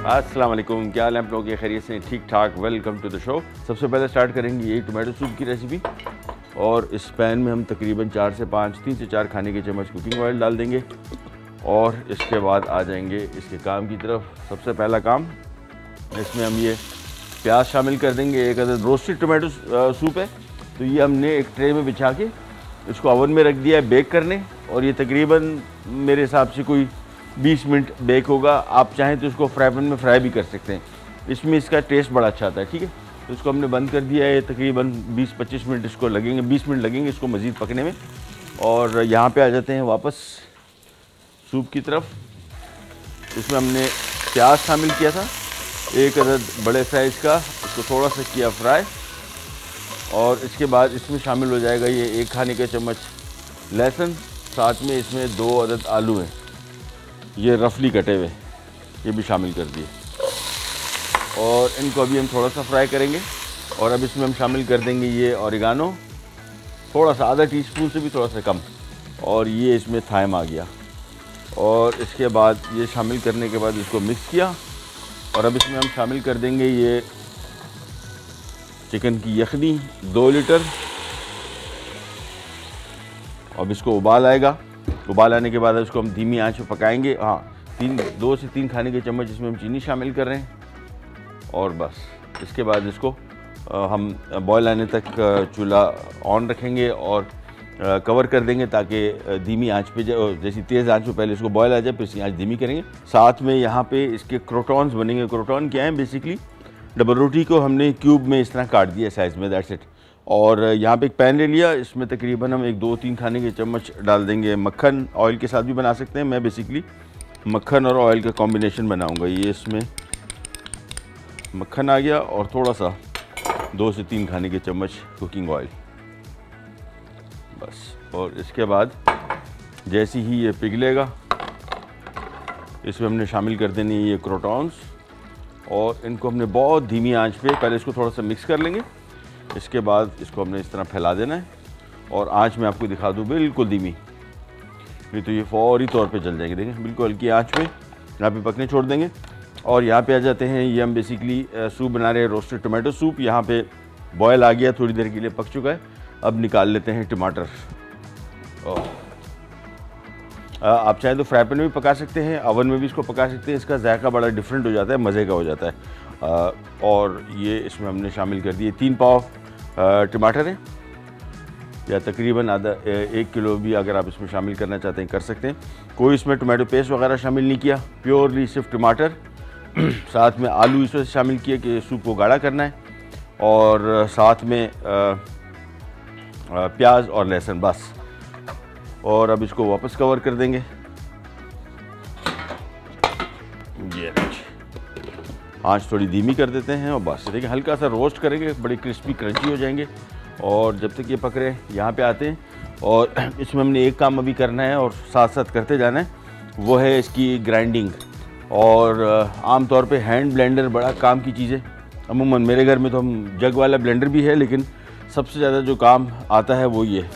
अस्सलाम वालेकुम, क्या हाल है आप लोगों के? खैरियत से? ठीक ठाक। Welcome to the show. सबसे पहले स्टार्ट करेंगे यही टोमेटो सूप की रेसिपी। और इस पैन में हम तकरीबन 3 से 4 खाने के चम्मच कुकिंग ऑयल डाल देंगे और इसके बाद आ जाएंगे इसके काम की तरफ। सबसे पहला काम, इसमें हम ये प्याज शामिल कर देंगे। एक अदद रोस्टेड टोमेटो सूप है, तो ये हमने एक ट्रे में बिछा के इसको ओवन में रख दिया है बेक करने, और ये तकरीबन मेरे हिसाब से कोई 20 मिनट बेक होगा। आप चाहें तो इसको फ्राई पैन में फ्राई भी कर सकते हैं, इसमें इसका टेस्ट बड़ा अच्छा आता है। ठीक है, तो इसको हमने बंद कर दिया है। तकरीबन 20-25 मिनट इसको लगेंगे, 20 मिनट लगेंगे इसको मज़ीद पकने में। और यहाँ पे आ जाते हैं वापस सूप की तरफ। इसमें हमने प्याज शामिल किया था, एक अदद बड़े साइज़ का, इसको थोड़ा सा किया फ्राई। और इसके बाद इसमें शामिल हो जाएगा ये 1 खाने का चम्मच लहसुन, साथ में इसमें 2 अदद आलू हैं, ये रफली कटे हुए, ये भी शामिल कर दिए। और इनको अभी हम थोड़ा सा फ्राई करेंगे। और अब इसमें हम शामिल कर देंगे ये ऑरिगानो, थोड़ा सा, आधा टीस्पून से भी थोड़ा सा कम। और ये इसमें थाइम आ गया। और इसके बाद ये शामिल करने के बाद इसको मिक्स किया। और अब इसमें हम शामिल कर देंगे ये चिकन की यखनी 2 लीटर। अब इसको उबाल आएगा, उबाल आने के बाद इसको हम धीमी आंच पे पकाएंगे। हाँ, 2 से 3 खाने के चम्मच इसमें हम चीनी शामिल कर रहे हैं। और बस इसके बाद इसको हम बॉयल आने तक चूल्हा ऑन रखेंगे और कवर कर देंगे, ताकि धीमी आंच पे, जैसी तेज़ आंच पे पहले इसको बॉयल आ जाए, फिर इसकी आंच धीमी करेंगे। साथ में यहाँ पे इसके क्रोटॉन्स बनेंगे। क्रोटॉन क्या है? बेसिकली डबल रोटी को हमने क्यूब में इस तरह काट दिया साइज़ में, दैट्स इट। और यहाँ पे एक पैन ले लिया, इसमें तकरीबन हम 2-3 खाने के चम्मच डाल देंगे मक्खन। ऑयल के साथ भी बना सकते हैं, मैं बेसिकली मक्खन और ऑयल का कॉम्बिनेशन बनाऊंगा। ये इसमें मक्खन आ गया और थोड़ा सा 2 से 3 खाने के चम्मच कुकिंग ऑयल, बस। और इसके बाद जैसे ही ये पिघलेगा, इसमें हमने शामिल कर देने ये क्रोटॉन्स, और इनको हमने बहुत धीमी आंच पे पहले इसको थोड़ा सा मिक्स कर लेंगे। इसके बाद इसको हमने इस तरह फैला देना है, और आंच में आपको दिखा दूँ बिल्कुल धीमी, नहीं तो ये फौरी तौर पे जल जाएंगे। देखें, बिल्कुल हल्की आंच पे यहाँ पे पकने छोड़ देंगे। और यहाँ पे आ जाते हैं, ये हम बेसिकली सूप बना रहे हैं, रोस्टेड टोमेटो सूप। यहाँ पे बॉयल आ गया, थोड़ी देर के लिए पक चुका है। अब निकाल लेते हैं टमाटर। आप चाहे तो फ्राई पैन में भी पका सकते हैं, ओवन में भी इसको पका सकते हैं। इसका जायका बड़ा डिफरेंट हो जाता है, मज़े का हो जाता है। और ये इसमें हमने शामिल कर दिए 3 पाव टमाटर हैं, या तकरीबन आधा 1 किलो भी अगर आप इसमें शामिल करना चाहते हैं कर सकते हैं। कोई इसमें टोमेटो पेस्ट वगैरह शामिल नहीं किया, प्योरली सिर्फ टमाटर। साथ में आलू इस वजह से शामिल किए कि सूप को गाढ़ा करना है, और साथ में प्याज और लहसुन, बस। और अब इसको वापस कवर कर देंगे। ये आंच थोड़ी धीमी कर देते हैं, और बस देखिए हल्का सा रोस्ट करेंगे, बड़े क्रिस्पी क्रंची हो जाएंगे। और जब तक ये पक रहे हैं, यहाँ पे आते हैं। और इसमें हमने एक काम अभी करना है और साथ साथ करते जाना है, वो है इसकी ग्राइंडिंग। और आमतौर पे हैंड ब्लेंडर बड़ा काम की चीज़ है। अमूमन मेरे घर में तो हम जग वाला ब्लेंडर भी है, लेकिन सबसे ज़्यादा जो काम आता है वो ये।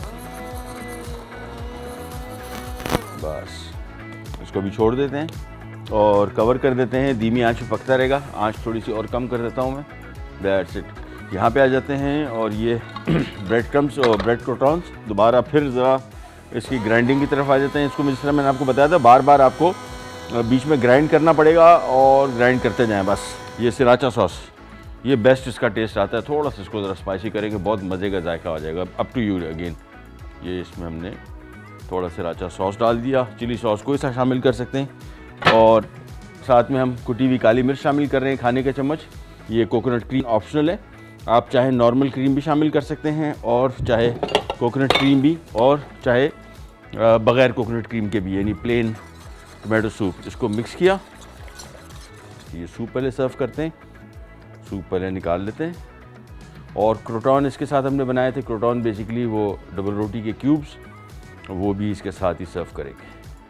बस इसको भी छोड़ देते हैं और कवर कर देते हैं, धीमी आंच पे पकता रहेगा। आंच थोड़ी सी और कम कर देता हूँ मैं, दैट्स इट। यहाँ पे आ जाते हैं, और ये ब्रेड क्रम्स और ब्रेड क्रोटॉन्स दोबारा फिर ज़रा इसकी ग्राइंडिंग की तरफ आ जाते हैं। इसको जिस तरह मैंने आपको बताया था, बार बार आपको बीच में ग्राइंड करना पड़ेगा और ग्राइंड करते जाएँ, बस। ये सिराचा सॉस, ये बेस्ट इसका टेस्ट आता है। थोड़ा सा इसको ज़रा स्पाइसी करेंगे, बहुत मज़े का जायका आ जाएगा। Up to you again. ये इसमें हमने थोड़ा सिराचा सॉस डाल दिया, चिली सॉस कोई सा शामिल कर सकते हैं। और साथ में हम कुटी हुई काली मिर्च शामिल कर रहे हैं, खाने के चम्मच। ये कोकोनट क्रीम ऑप्शनल है, आप चाहे नॉर्मल क्रीम भी शामिल कर सकते हैं, और चाहे कोकोनट क्रीम भी, और चाहे बग़ैर कोकोनट क्रीम के भी, यानी प्लेन टोमेटो सूप। इसको मिक्स किया। ये सूप पहले सर्व करते हैं, सूप पहले निकाल लेते हैं। और क्रोटॉन इसके साथ हमने बनाए थे। क्रोटॉन बेसिकली वो डबल रोटी के क्यूब्स, वो भी इसके साथ ही सर्व करेंगे।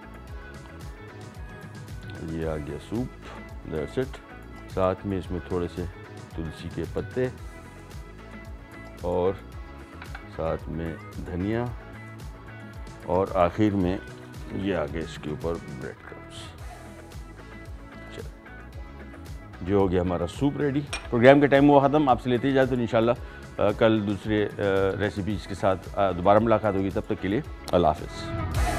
ये आ गया सूप, दैट्स इट। साथ में इसमें थोड़े से तुलसी के पत्ते, और साथ में धनिया, और आखिर में ये आ गए इसके ऊपर ब्रेड क्रम्स। जो हो गया हमारा सूप रेडी। प्रोग्राम का टाइम हुआ ख़त्म, आपसे लेते ही जाए तो इंशाल्लाह कल दूसरे रेसिपीज़ के साथ दोबारा मुलाकात होगी। तब तक के लिए अल्लाह हाफ़िज़।